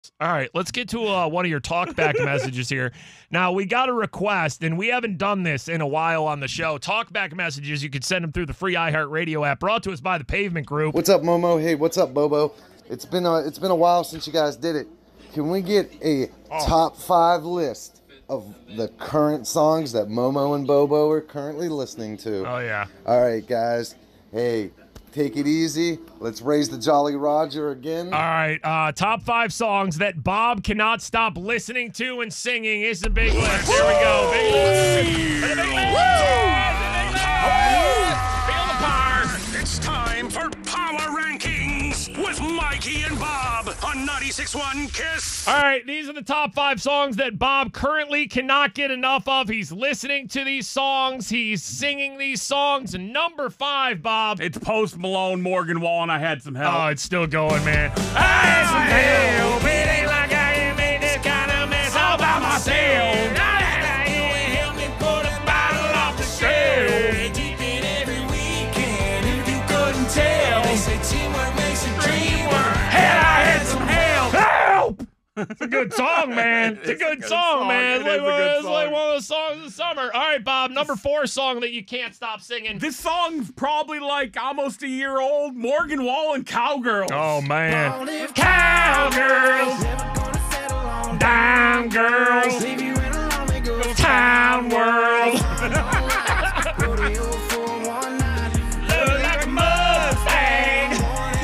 All right, let's get to one of your talkback messages here. Now, we got a request, and we haven't done this in a while on the show. Talkback messages, you can send them through the free iHeartRadio app, brought to us by the Pavement Group. What's up, Momo? Hey, what's up, Bobo? It's been a while since you guys did it. Can we get a top 5 list of the current songs that Momo and Bobo are currently listening to? Oh, yeah. All right, guys. Hey, take it easy. Let's raise the Jolly Roger again. All right, top 5 songs that Bob cannot stop listening to and singing. It's a big list. Here we go. Big list. Big list. Feel the power. It's time for Power Rankings with Mikey and Bob on 96.1 KISS. All right, these are the top 5 songs that Bob currently cannot get enough of. He's listening to these songs. He's singing these songs. And number 5, Bob. It's Post Malone, Morgan Wallen. I had some help. Oh, it's still going, man. I had some help. It ain't like I ain't made this kind of mess all by myself. Help me put a bottle off the shelf. Deepin' every weekend, if you couldn't tell. They say teamwork makes the dream work. Hell, I had some help. Help! It's a good song, man. It's a good song, man. It's like one of the songs of the summer. All right, Bob, number 4 song that you can't stop singing. This song's probably like almost a year old. Morgan Wallen, Cowgirls. Oh, man. Cowgirls. Dime girls. Town world. Look like a Mustang.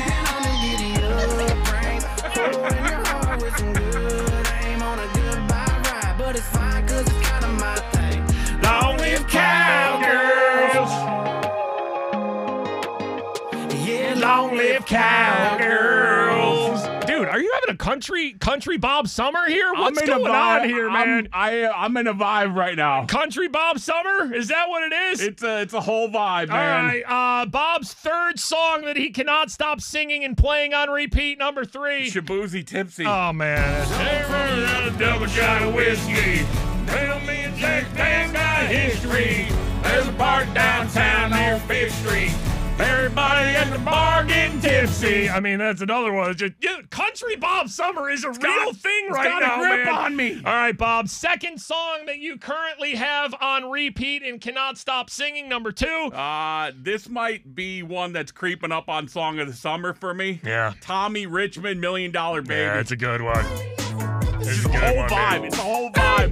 Long live cowgirls. Yeah, long live cowgirls. Dude, are you having a country Bob summer here? What's going on here, man? I'm in a vibe right now. Country Bob summer? Is that what it is? It's a whole vibe, man. All right, Bob's 3rd song that he cannot stop singing and playing on repeat, number 3. Shabuzi Tipsy. Oh, man. A double shot of whiskey. Tell me a Jack man got history. There's a park downtown near 5th Street. Everybody at the bar getting tipsy. I mean, that's another one. It's just, country Bob summer is a real thing right now, got a grip man. on me. All right, Bob. 2nd song that you currently have on repeat and cannot stop singing, number 2. This might be one that's creeping up on Song of the Summer for me. Yeah. Tommy Richmond, $1 Million Baby. Yeah, it's a good one. It's a whole vibe. It's a whole vibe.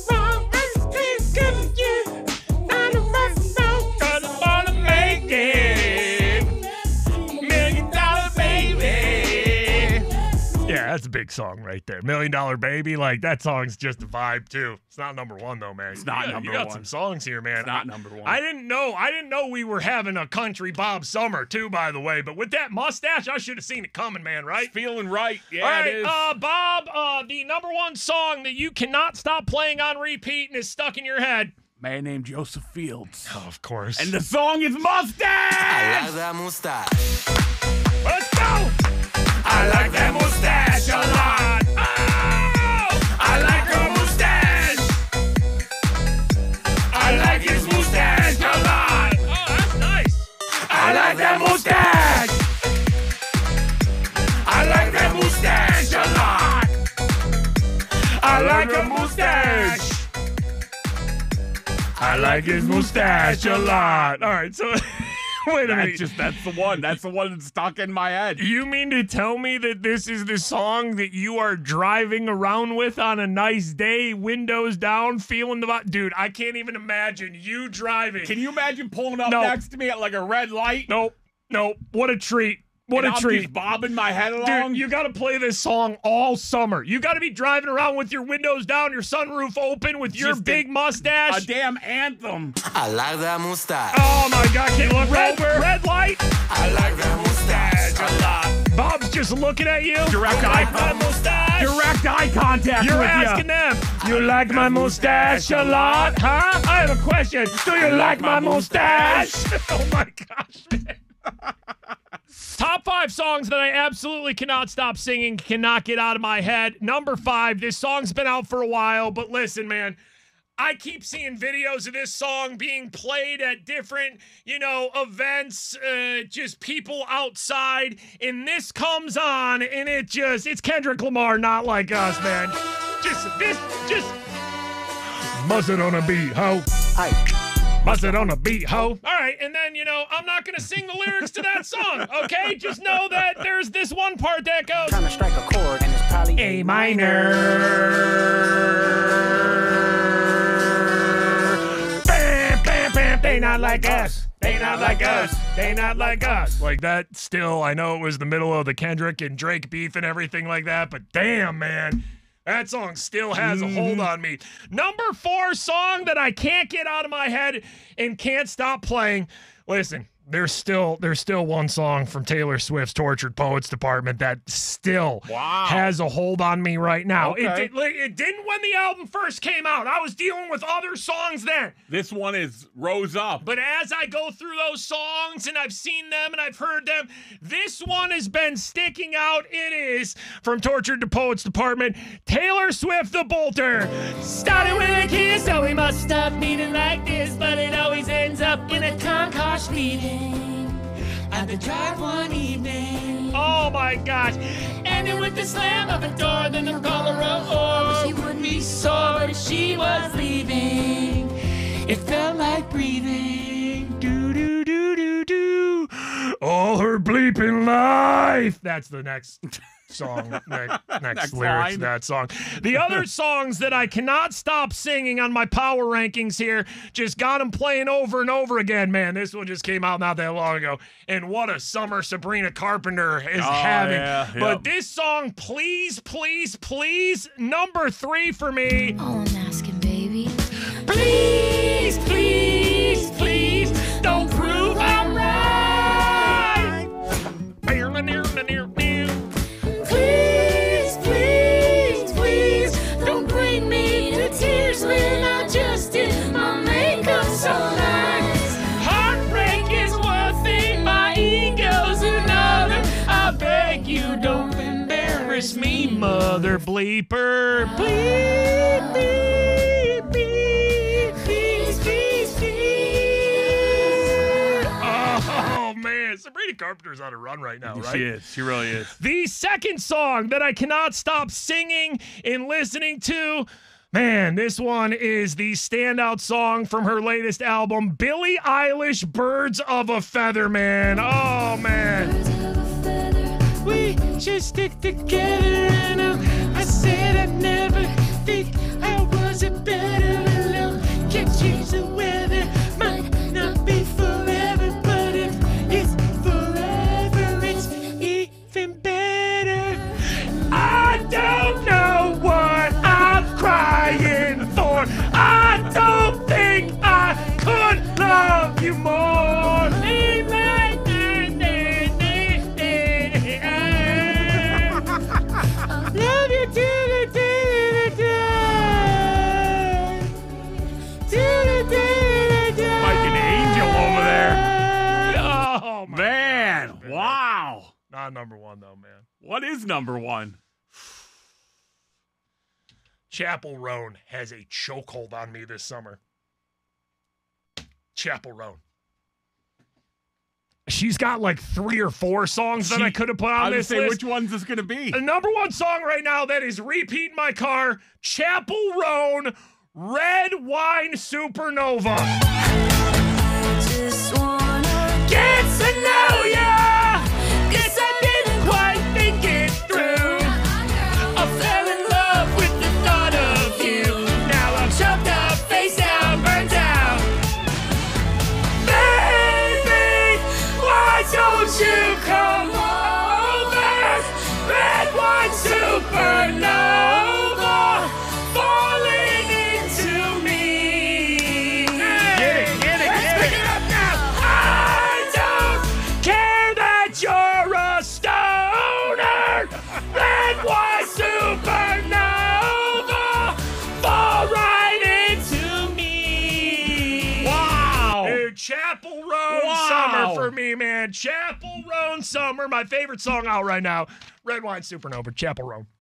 Yeah, that's a big song right there. $1 Million Baby, like that song's just a vibe too. It's not number 1 though, man. It's not number You got 1. some songs here, man. It's not number 1. I didn't know we were having a country Bob summer too, by the way. But with that mustache, I should have seen it coming, man. Right? Feeling right. Yeah, all right, it is. Bob. The number 1 song that you cannot stop playing on repeat and is stuck in your head. Man named Joseph Fields. Oh, of course. And the song is Mustache. I like that mustache. Let's go. I like that mustache a lot. Oh, I like her mustache. I like his mustache a lot. Oh, that's nice. I like that mustache. I like that mustache a lot. I like her mustache. I like his mustache a lot. All right, so wait a minute. That's the one. That's the one that's stuck in my head. You mean to tell me that this is the song that you are driving around with on a nice day, windows down, feeling the vibe? Dude, I can't even imagine you driving. Can you imagine pulling up next to me at like a red light? Nope. What a treat. What and a I'm treat. just bobbing my head along. Dude, you got to play this song all summer. You got to be driving around with your windows down, your sunroof open, with your big mustache. A damn anthem. I like that mustache. Oh, my God. Can you look red light? I like that mustache a lot. Bob's just looking at you. Direct eye contact. You're with asking them. You like my mustache a lot? Huh? I have a question. Do you like my mustache? Oh, my gosh. Top 5 songs that I absolutely cannot stop singing, cannot get out of my head. Number 5, this song's been out for a while, but listen, man, I keep seeing videos of this song being played at different, events, just people outside, and this comes on, and it's Kendrick Lamar, Not Like Us, man. Just buzz it on a beat, ho. Buzz it on a beat, ho. All right, and then, I'm not going to sing the lyrics to that song, okay? Just know that there's this one part that goes, Trying to strike a chord, and it's probably A minor. Bam, bam, bam. They not like us. They not like us. They not like us. Like that still, I know it was the middle of the Kendrick and Drake beef and everything like that, but damn, man. That song still has a hold on me. Number 4 song that I can't get out of my head and can't stop playing. Listen, there's still one song from Taylor Swift's Tortured Poets Department that still has a hold on me right now. Okay. It didn't when the album first came out. I was dealing with other songs then. This one is rose up. But as I go through those songs and I've seen them and I've heard them, this one has been sticking out. It is from Tortured to Poets Department, Taylor Swift, The Bolter. Started with a kiss, so we must stop meeting like this, but it always ends up in a concourse meeting at the drive one evening. Oh my gosh. Ending with the slam of a door, then the call her up. She wouldn't be sore if she was leaving. It felt like breathing. Do do do do do. All her bleeping life. That's the next song. Next lyrics line. to that song. The other songs that I cannot stop singing on my power rankings here, just got them playing over and over again. Man, this one just came out not that long ago. And what a summer Sabrina Carpenter is having. Yeah, but this song, Please, Please, Please, number 3 for me. All I'm asking, baby. Please, please, please, don't prove I'm right. Please, please, please, don't bring me to tears when I just did my makeup so nice. Heartbreak is one thing, my ego's another. I beg you, don't embarrass me, mother bleeper. Please, please, please, please, please, please. Oh, man. Sabrina Carpenter's on a run right now, right? She is. She really is. The second song that I cannot stop singing and listening to, man, this one is the standout song from her latest album, Billie Eilish, Birds of a Feather, man. Oh, man. Birds of a feather, We should stick together, and I said I'd never think I was a better alone. Can't change the weather, might not be forever, but if it's forever, it's even better. I don't know what I'm crying for. I don't think I could love you more. Love you till the day that I die. Till the day that I die. Like an angel over there. Oh, my Man, God. wow. Not number 1, though, man. What is number 1? Chappell Roan has a chokehold on me this summer. Chappell Roan. She's got like 3 or 4 songs that I could have put on this list. Which one's this going to be? The number 1 song right now that is repeat in my car, Chappell Roan, Red Wine Supernova. just wanna Get to know ya! Guess I didn't quite think it through. I fell in love with the thought of you. Now I'm chopped up, face down, burnt out. Baby, why don't you come over? Red wine supernova, falling into me. Get it. Let's pick it up now. I don't care that you're a stoner. Red wine supernova, fall right into me. Wow. Dude, Chappell Roan summer for me, man. Chappell Roan summer, my favorite song out right now. Red Wine Supernova, Chappell Roan.